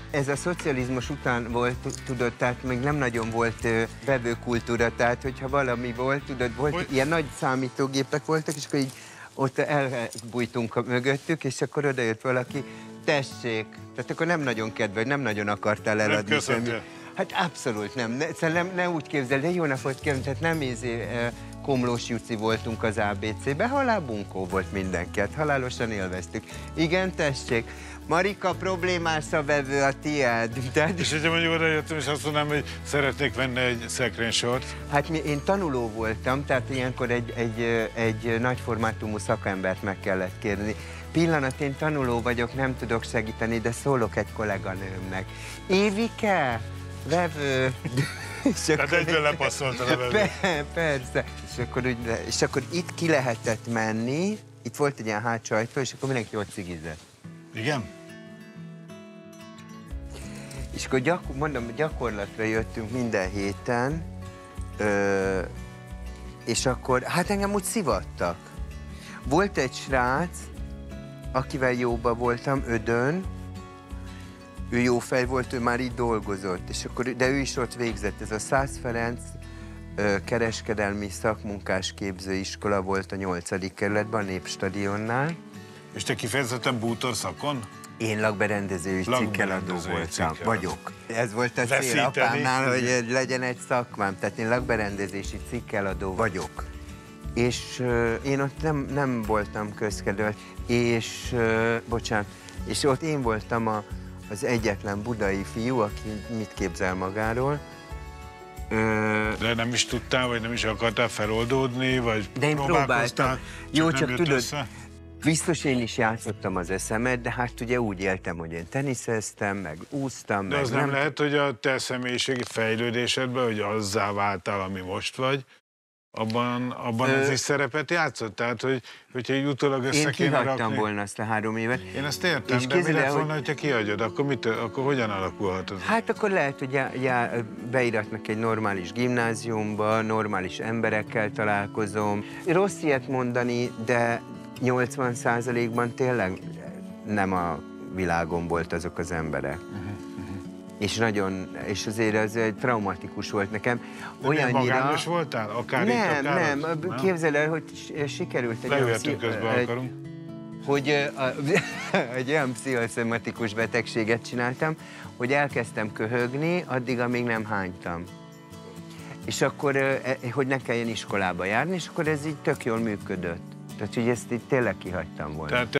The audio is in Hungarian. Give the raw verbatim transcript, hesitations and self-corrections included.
Ez a szocializmus után volt, tudod, tehát még nem nagyon volt vevőkultúra, tehát hogyha valami volt, tudod, volt, hogy... ilyen nagy számítógépek voltak, és akkor így ott elbújtunk a mögöttük, és akkor odajött valaki, tessék, tehát akkor nem nagyon kedves, nem nagyon akartál eladni semmi. Hát abszolút nem, ne, nem, nem úgy képzel, de jó napot kérem, tehát nem ízé, Komlós Juci voltunk az á bé cé-ben, halálbunkó volt mindenki, hát halálosan élveztük. Igen, tessék. Marika, problémás a vevő a tiéd. Tehát... És hogyha mondjuk oda jöttem, és azt mondanám, hogy szeretnék venni egy szekrénysort. Hát mi, én tanuló voltam, tehát ilyenkor egy, egy, egy nagy formátumú szakembert meg kellett kérni. Pillanat, én tanuló vagyok, nem tudok segíteni, de szólok egy kolléganőmnek. Évike, vevő... Tehát egyből lepasszoltad a vevő. Persze. És akkor, úgy, és akkor itt ki lehetett menni, itt volt egy ilyen hátsó ajtó, és akkor mindenki ott cigizett. Igen? És akkor gyakor, mondom, gyakorlatra jöttünk minden héten, ö, és akkor, hát engem úgy szivattak. Volt egy srác, akivel jóba voltam, Ödön, ő jó fej volt, ő már így dolgozott, és akkor, de ő is ott végzett. Ez a Szász Ferenc ö, kereskedelmi szakmunkás képzőiskola volt a nyolcadik kerületben, a Népstadionnál. És te kifejezetten bútor szakon? Én lakberendező és cikkeladó voltam, vagyok. Ez volt a cél apámnál, hogy legyen egy szakmám, tehát én lakberendezési cikkeladó vagyok. És uh, én ott nem, nem voltam közkedvelt, és, uh, bocsánat, és ott én voltam a, az egyetlen budai fiú, aki mit képzel magáról. Uh, De nem is tudtál, vagy nem is akartál feloldódni, vagy de én próbáltam. Jó, csak tudod, össze? Biztos én is játszottam az eszemet, de hát ugye úgy éltem, hogy én teniszeztem, meg úsztam, de meg az nem, nem lehet, hogy a te személyiségi fejlődésedben, hogy azzá váltál, ami most vagy, abban, abban Ö... ez is szerepet játszott? Tehát, hogy, hogyha így utólag össze én kéne rakni... kihagytam volna azt a három évet. Én ezt értem, és de mi lett volna, hogy... hogyha kihagyod, akkor, mit, akkor hogyan alakulhat az? Hát akkor lehet, hogy já, já, beiratnak egy normális gimnáziumba, normális emberekkel találkozom. Rossz ilyet mondani, de nyolcvan százalékban tényleg nem a világon volt azok az emberek. Uh-huh, uh-huh. És nagyon, és azért az egy traumatikus volt nekem. De olyannyira... magányos voltál? Akár nem, itt, akár nem, nem. Képzeld el, hogy sikerült egy olyan, pszi... egy, hogy a, egy olyan pszichoszomatikus betegséget csináltam, hogy elkezdtem köhögni, addig, amíg nem hánytam. És akkor, hogy ne kelljen iskolába járni, és akkor ez így tök jól működött. Tehát, hogy ezt így tényleg kihagytam volna. Tehát